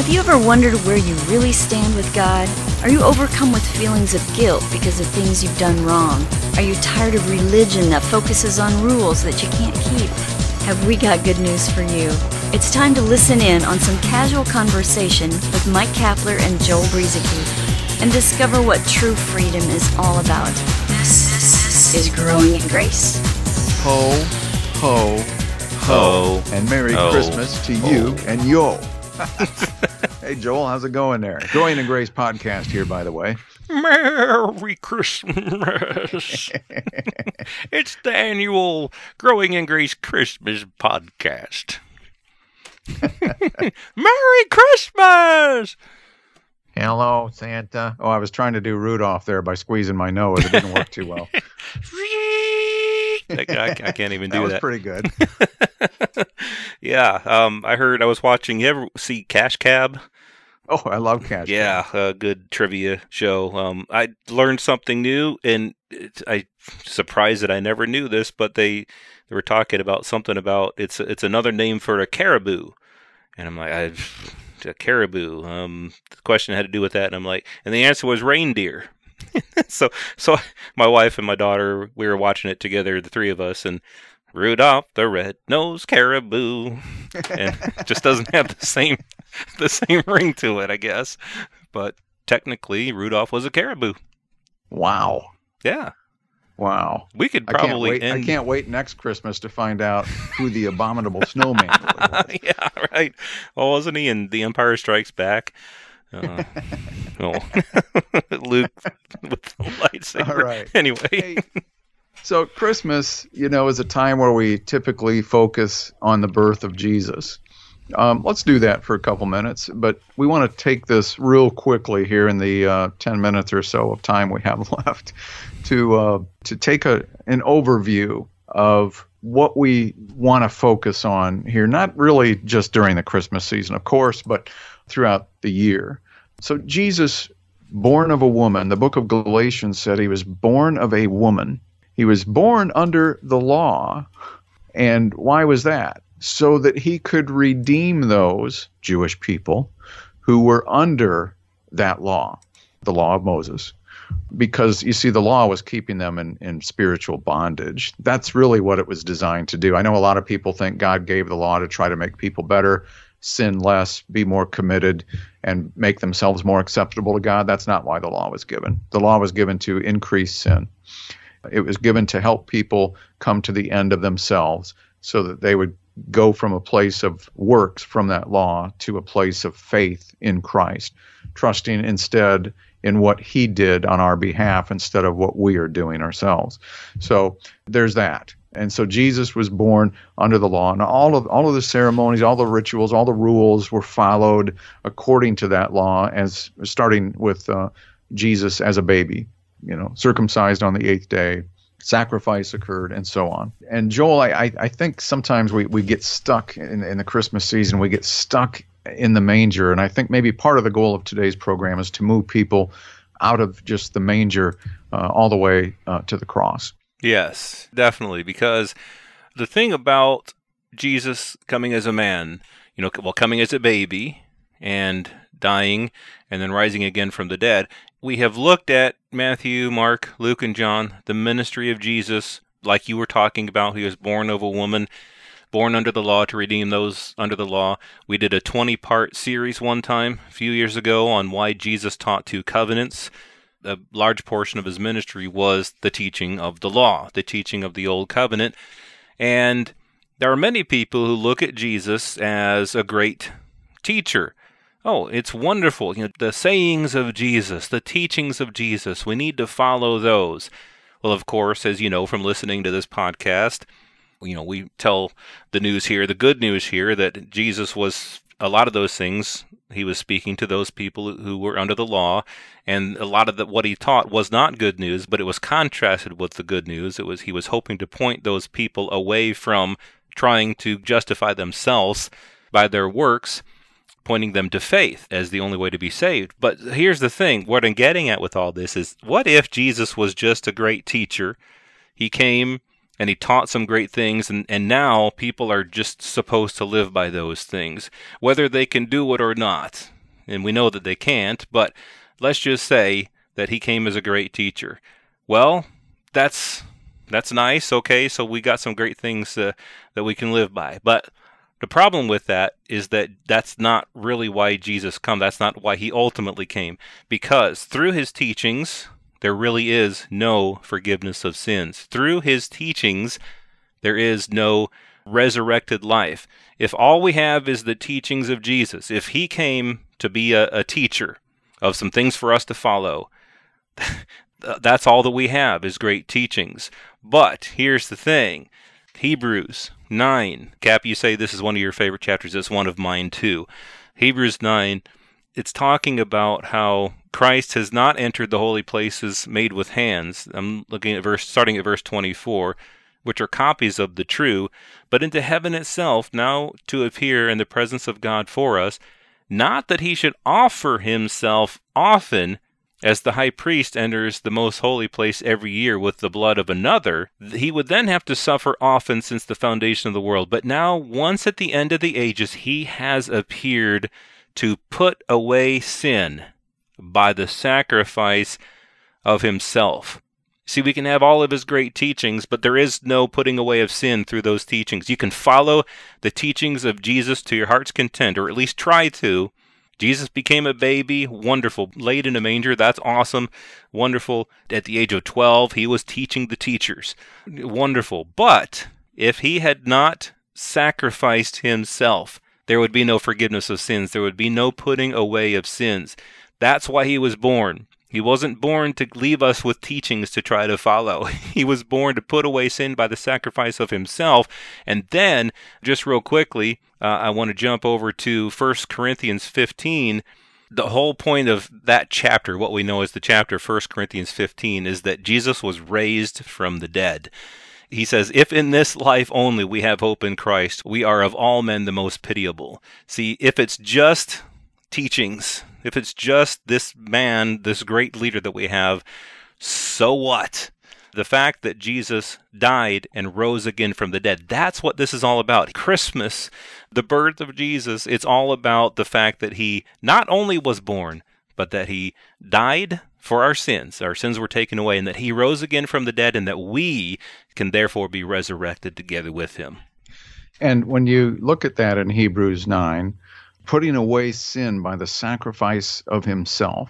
Have you ever wondered where you really stand with God? Are you overcome with feelings of guilt because of things you've done wrong? Are you tired of religion that focuses on rules that you can't keep? Have we got good news for you? It's time to listen in on some casual conversation with Mike Kapler and Joel Brueseke and discover what true freedom is all about. This is Growing in Grace. Ho, ho, ho, and Merry Christmas to you and yo. Hey, Joel, how's it going there? Growing in Grace podcast here, by the way. Merry Christmas. It's the annual Growing in Grace Christmas podcast. Merry Christmas! Hello, Santa. Oh, I was trying to do Rudolph there by squeezing my nose. It didn't work too well. I can't even do that. That was pretty good. Yeah, I was watching, you ever see Cash Cab? Oh, I love Cash Cab. Yeah, a good trivia show. I learned something new, and I'm surprised that I never knew this, but they were talking about something about, it's another name for a caribou. And I'm like, a caribou. The question had to do with that, and I'm like, and the answer was reindeer. So my wife and my daughter, we were watching it together, the three of us, and Rudolph the red-nosed caribou, and it just doesn't have the same ring to it, I guess. But technically, Rudolph was a caribou. Wow. Yeah. Wow. We could probably I can't wait next Christmas to find out who the abominable snowman was. Yeah, right. Well, wasn't he in The Empire Strikes Back? Luke with the lightsaber. All right. Anyway. Hey, so Christmas, is a time where we typically focus on the birth of Jesus. Let's do that for a couple minutes, but we want to take this real quickly here in the 10 minutes or so of time we have left to take an overview of what we want to focus on here, not really just during the Christmas season, of course, but throughout the year. So Jesus, born of a woman, the book of Galatians said he was born of a woman. He was born under the law. And why was that? So that he could redeem those Jewish people who were under that law, the law of Moses. Because, you see, the law was keeping them in spiritual bondage. That's really what it was designed to do. I know a lot of people think God gave the law to try to make people better, sin less, be more committed, and make themselves more acceptable to God. That's not why the law was given. The law was given to increase sin. It was given to help people come to the end of themselves so that they would go from a place of works from that law to a place of faith in Christ, trusting instead in what he did on our behalf instead of what we are doing ourselves. So there's that. And so Jesus was born under the law, and all of the ceremonies, all the rituals, all the rules were followed according to that law, as starting with Jesus as a baby, circumcised on the 8th day, sacrifice occurred, and so on. And Joel, I think sometimes we get stuck in the Christmas season. We get stuck in the manger, and I think maybe part of the goal of today's program is to move people out of just the manger all the way to the cross. Yes, definitely, because the thing about Jesus coming as a man, coming as a baby and dying and then rising again from the dead, we have looked at Matthew, Mark, Luke, and John, the ministry of Jesus, like you were talking about. He was born of a woman, born under the law to redeem those under the law. We did a 20-part series one time a few years ago on why Jesus taught 2 covenants. A large portion of his ministry was the teaching of the law, the teaching of the old covenant. And there are many people who look at Jesus as a great teacher. Oh, it's wonderful. The sayings of Jesus, the teachings of Jesus, we need to follow those. Well, of course, as you know from listening to this podcast, we tell the news here, the good news here, that Jesus was a lot of those things. He was speaking to those people who were under the law, and a lot of what he taught was not good news, but it was contrasted with the good news. He was hoping to point those people away from trying to justify themselves by their works, pointing them to faith as the only way to be saved. But here's the thing, what I'm getting at with all this is, what if Jesus was just a great teacher? He came and he taught some great things, and now people are just supposed to live by those things, whether they can do it or not. and we know that they can't, but let's just say that he came as a great teacher. Well, that's nice, okay, so we got some great things that we can live by. But the problem with that is that that's not really why Jesus came. That's not why he ultimately came. Because through his teachings, there really is no forgiveness of sins. Through his teachings, there is no resurrected life. If all we have is the teachings of Jesus, if he came to be a teacher of some things for us to follow, that's all that we have is great teachings. But here's the thing. Hebrews 9. Cap, you say this is one of your favorite chapters. It's one of mine too. Hebrews 9, it's talking about how Christ has not entered the holy places made with hands. I'm looking at starting at verse 24, which are copies of the true, but into heaven itself, now to appear in the presence of God for us, not that he should offer himself often, as the high priest enters the most holy place every year with the blood of another. He would then have to suffer often since the foundation of the world. But now, once at the end of the ages, he has appeared to put away sin by the sacrifice of himself. See, we can have all of his great teachings, but there is no putting away of sin through those teachings. You can follow the teachings of Jesus to your heart's content, or at least try to. Jesus became a baby, wonderful. Laid in a manger, that's awesome, wonderful. At the age of 12, he was teaching the teachers, wonderful. But if he had not sacrificed himself, there would be no forgiveness of sins. There would be no putting away of sins. That's why he was born. He wasn't born to leave us with teachings to try to follow. He was born to put away sin by the sacrifice of himself. And then, just real quickly, I want to jump over to 1 Corinthians 15. The whole point of that chapter, what we know as the chapter 1 Corinthians 15, is that Jesus was raised from the dead. He says, if in this life only we have hope in Christ, we are of all men the most pitiable. See, if it's just teachings, if it's just this man, this great leader that we have, so what? The fact that Jesus died and rose again from the dead, that's what this is all about. Christmas, the birth of Jesus, it's all about the fact that he not only was born, but that he died for our sins. Our sins were taken away, and that he rose again from the dead, and that we can therefore be resurrected together with him. And when you look at that in Hebrews 9, putting away sin by the sacrifice of himself,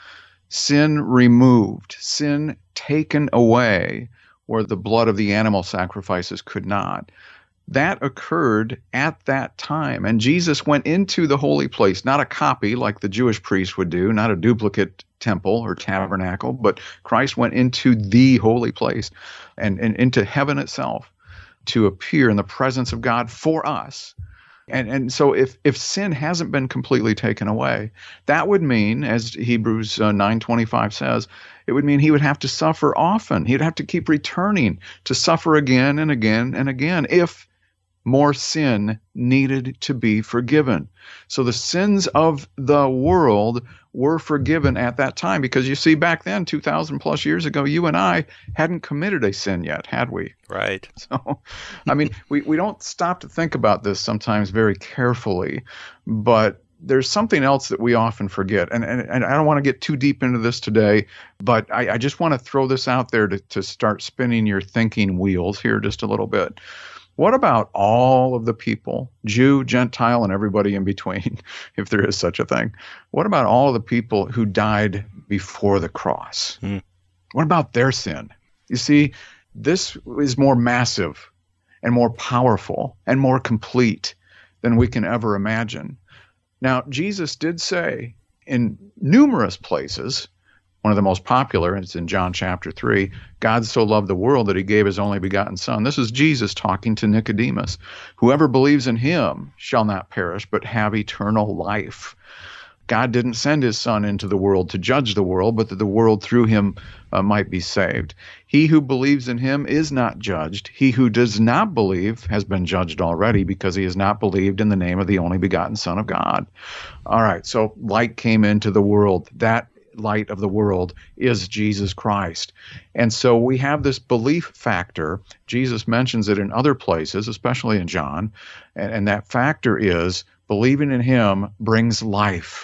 sin removed, sin taken away where the blood of the animal sacrifices could not. That occurred at that time. And Jesus went into the holy place, not a copy like the Jewish priest would do, not a duplicate temple or tabernacle, but Christ went into the holy place and into heaven itself to appear in the presence of God for us. And so if sin hasn't been completely taken away, that would mean, as Hebrews 9:25 says, it would mean he would have to suffer often. He'd have to keep returning to suffer again and again and again if more sin needed to be forgiven. So the sins of the world were forgiven at that time, because you see, back then, 2,000 plus years ago, you and I hadn't committed a sin yet, had we? Right. So, I mean, we don't stop to think about this sometimes very carefully, but there's something else that we often forget. And I don't want to get too deep into this today, but I just want to throw this out there to start spinning your thinking wheels here just a little bit. What about all of the people, Jew, Gentile, and everybody in between, if there is such a thing? What about all of the people who died before the cross? What about their sin? You see, this is more massive and more powerful and more complete than we can ever imagine. Now, Jesus did say in numerous places, one of the most popular, and it's in John chapter 3, God so loved the world that he gave his only begotten Son. This is Jesus talking to Nicodemus. Whoever believes in him shall not perish, but have eternal life. God didn't send his Son into the world to judge the world, but that the world through him might be saved. He who believes in him is not judged. He who does not believe has been judged already, because he has not believed in the name of the only begotten Son of God. All right, so light came into the world. That light of the world is Jesus Christ. And so we have this belief factor. Jesus mentions it in other places, especially in John, and that factor is believing in him brings life.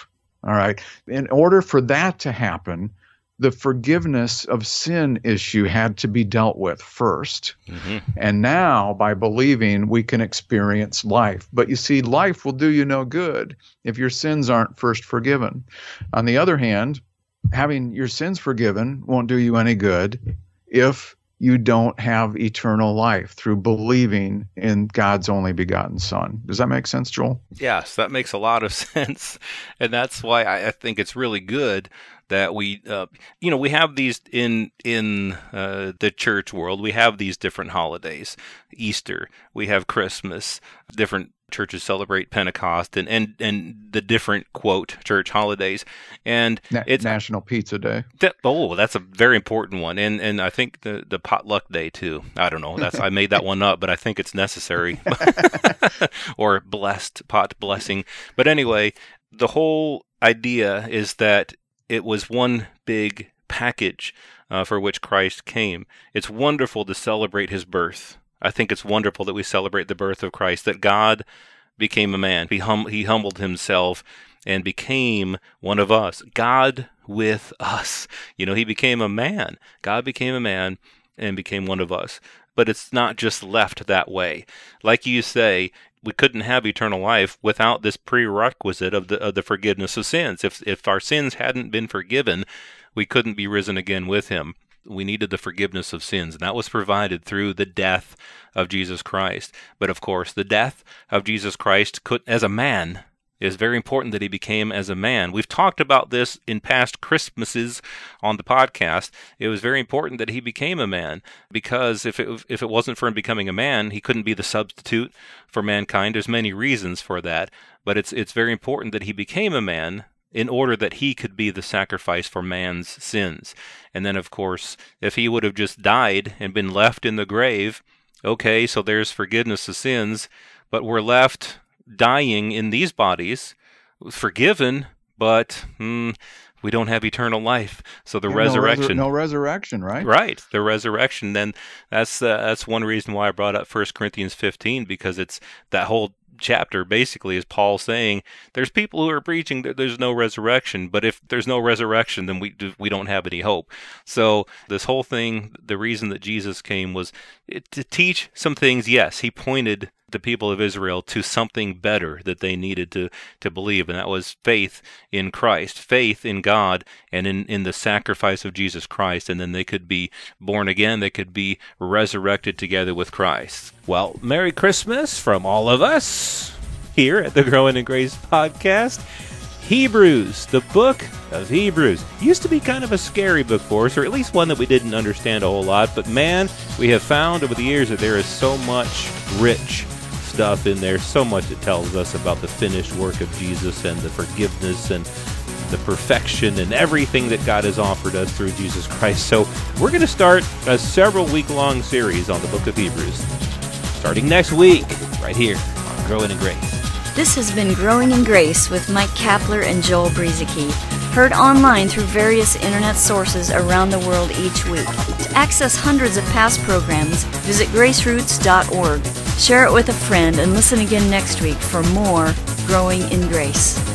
All right. In order for that to happen, the forgiveness of sin issue had to be dealt with first. And now, by believing, we can experience life. But you see, life will do you no good if your sins aren't first forgiven. On the other hand, having your sins forgiven won't do you any good if you don't have eternal life through believing in God's only begotten Son. Does that make sense, Joel? Yes, that makes a lot of sense. And that's why I think it's really good that we, we have these in the church world. We have these different holidays. Easter, we have Christmas, different churches celebrate Pentecost and the different, quote, church holidays. And it's National Pizza Day. That's a very important one. And I think the potluck day too. I don't know. I made that one up, but I think it's necessary. Or pot blessing. But anyway, the whole idea is that it was one big package for which Christ came. It's wonderful to celebrate his birth. I think it's wonderful that we celebrate the birth of Christ, that God became a man. He humbled himself and became one of us. God with us. He became a man. God became a man and became one of us. But it's not just left that way. Like you say, we couldn't have eternal life without this prerequisite of the forgiveness of sins. If our sins hadn't been forgiven, we couldn't be risen again with him. We needed the forgiveness of sins, and that was provided through the death of Jesus Christ. But of course, the death of Jesus Christ as a man, is very important that he became as a man. We've talked about this in past Christmases on the podcast. It was very important that he became a man, because if it wasn't for him becoming a man, he couldn't be the substitute for mankind. There's many reasons for that, but it's very important that he became a man in order that he could be the sacrifice for man's sins. And then, of course, if he would have just died and been left in the grave, okay, so there's forgiveness of sins, but we're left dying in these bodies, forgiven, but we don't have eternal life. So the resurrection. No resurrection, right? Right, the resurrection. Then that's one reason why I brought up 1 Corinthians 15, because it's that whole chapter basically is Paul saying there's people who are preaching that there's no resurrection, but if there's no resurrection, then we don't have any hope. So this whole thing, the reason that Jesus came was to teach some things. Yes, he pointed the people of Israel to something better that they needed to believe, and that was faith in Christ, faith in God, and in the sacrifice of Jesus Christ, and then they could be born again, they could be resurrected together with Christ. Well, Merry Christmas from all of us here at the Growing in Grace podcast. Hebrews, the book of Hebrews. Used to be kind of a scary book for us, or at least one that we didn't understand a whole lot, but man, we have found over the years that there is so much rich stuff in there, so much it tells us about the finished work of Jesus and the forgiveness and the perfection and everything that God has offered us through Jesus Christ. So we're going to start a several week-long series on the book of Hebrews, starting next week, right here on Growing in Grace. This has been Growing in Grace with Mike Kapler and Joel Brueseke, heard online through various internet sources around the world each week. To access hundreds of past programs, visit graceroots.org. Share it with a friend and listen again next week for more Growing in Grace.